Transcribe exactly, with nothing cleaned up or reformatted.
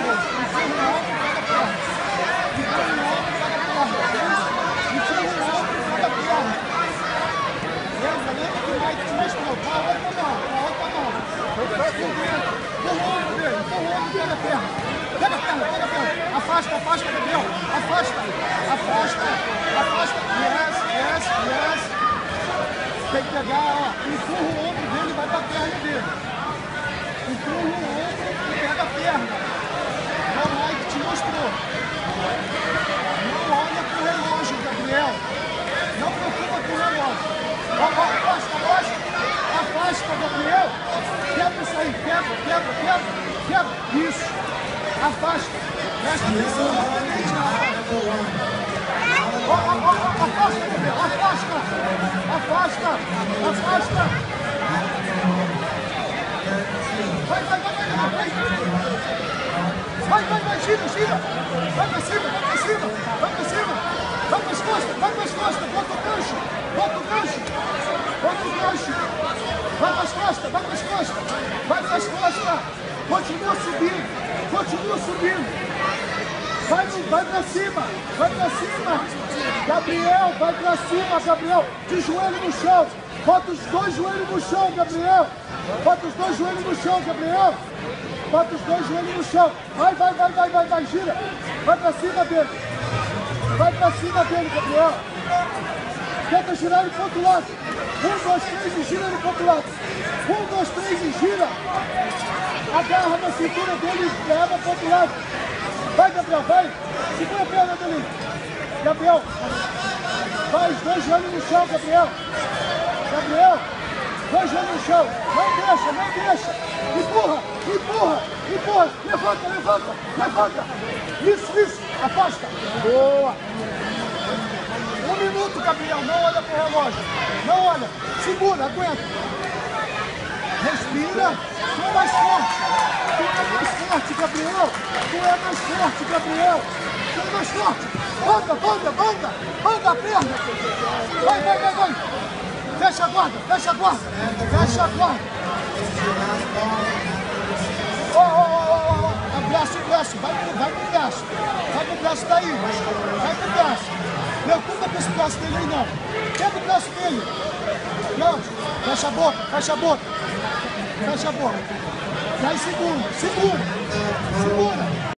Pega a perna, pega a perna. Afasta, afasta, Gabriel. Afasta, afasta, afasta. Yes, yes, yes. Tem que pegar, ó. Empurra o ombro dele e vai pra perna dele. Empurra o ombro e pega a perna. Não, Mike te mostrou. Não olha pro relógio, Gabriel. Não preocupa com o relógio. Ó, ó, afasta, afasta. Afasta, Gabriel. Quebra isso aí, quebra, quebra, quebra, quebra. Isso. Afasta. Presta atenção. Ó, ó, ó, ó, afasta, Gabriel. Afasta. Afasta. Afasta. Vai, vai, vai, vai, vai. Vai, vai, vai, gira, gira. Vai pra cima, vai pra cima. Vai pra cima. Vai pras costas, vai pras costas. Bota o gancho. Bota o gancho. Bota o gancho. Vai pras costas, vai pras costas. Vai pras costas. Continua subindo. Continua subindo. Vai, vai pra cima. Vai pra cima. Gabriel, vai pra cima, Gabriel. De joelho no chão. Bota os dois joelhos no chão, Gabriel. Bota os dois joelhos no chão, Gabriel. Bota os dois joelhos no chão. Vai, vai, vai, vai, vai, vai. Gira. Vai pra cima dele. Vai pra cima dele, Gabriel. Tenta girar ele pro outro lado. Um, dois, três e gira ele pro outro lado. Um, dois, três e gira. Agarra na cintura dele e leva pro outro lado. Vai, Gabriel, vai. Segura a perna dele. Gabriel. Vai, os dois joelhos no chão, Gabriel. Gabriel. Dois joelhos no chão. Não deixa, não deixa. Empurra, empurra, empurra. Levanta, levanta, levanta. Isso, isso. Afasta. Boa. Um minuto, Gabriel. Não olha pro relógio. Não olha. Segura, aguenta. Respira. Tu é mais forte. Tu é mais forte, Gabriel. Tu é mais forte, Gabriel. Tu é mais forte. Banda, banda, banda. Banda a perna. Vai, vai, vai, vai. Fecha a guarda, fecha a guarda. Fecha a guarda. Ó, ó, ó, ó. Abraço, braço. Vai, vai pro braço. Vai pro braço daí. Vai pro braço. Preocupa com esse braço dele aí, não. Pega o braço dele. Não. Fecha a boca, fecha a boca. Fecha a boca. Vai, segura, segura. Segura.